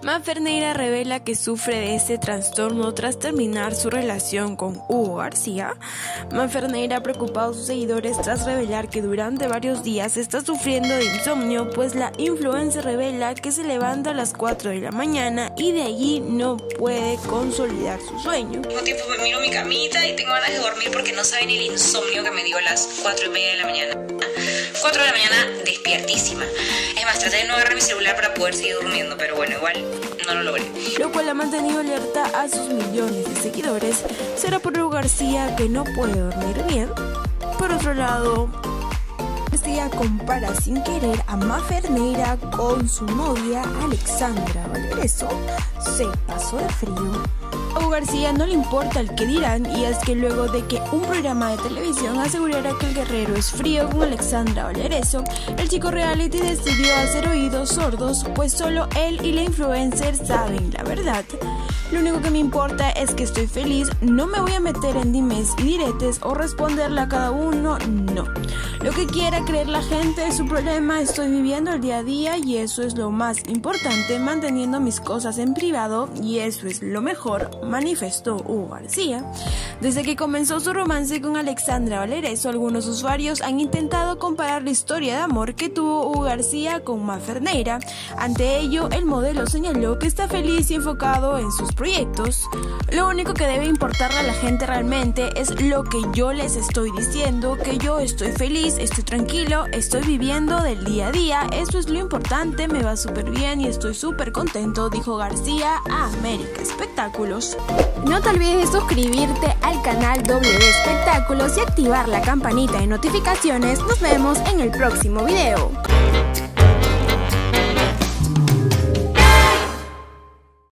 Maferneira revela que sufre de ese trastorno tras terminar su relación con Hugo García. Maferneira ha preocupado a sus seguidores tras revelar que durante varios días está sufriendo de insomnio, pues la influencer revela que se levanta a las 4 de la mañana y de allí no puede consolidar su sueño. Al mismo tiempo me miro mi camita y tengo ganas de dormir porque no saben el insomnio que me dio a las 4:30 de la mañana. 4 de la mañana despiertísima. Es más, traté de no agarrar mi celular para poder seguir durmiendo, pero bueno, igual no lo logré. Lo cual ha mantenido alerta a sus millones de seguidores. ¿Será por Hugo García que no puede dormir bien? Por otro lado, García compara sin querer a Maferneira con su novia Alexandra Valereso. Se pasó de frío. A Hugo García no le importa el que dirán, y es que luego de que un programa de televisión asegurara que el guerrero es frío con Alexandra Valereso, el chico reality decidió hacer oídos sordos, pues solo él y la influencer saben la verdad. Lo único que me importa es que estoy feliz, no me voy a meter en dimes y diretes o responderle a cada uno, no. Lo que quiera creer la gente es su problema, estoy viviendo el día a día y eso es lo más importante, manteniendo mis cosas en privado y eso es lo mejor, manifestó Hugo García. Desde que comenzó su romance con Alexandra Valereso, algunos usuarios han intentado comparar la historia de amor que tuvo Hugo García con Maferneira. Ante ello, el modelo señaló que está feliz y enfocado en sus proyectos. Lo único que debe importarle a la gente realmente es lo que yo les estoy diciendo, que yo estoy feliz, estoy tranquilo, estoy viviendo del día a día, eso es lo importante, me va súper bien y estoy súper contento, dijo García a América Espectáculos. No te olvides de suscribirte al canal W Espectáculos y activar la campanita de notificaciones. Nos vemos en el próximo video.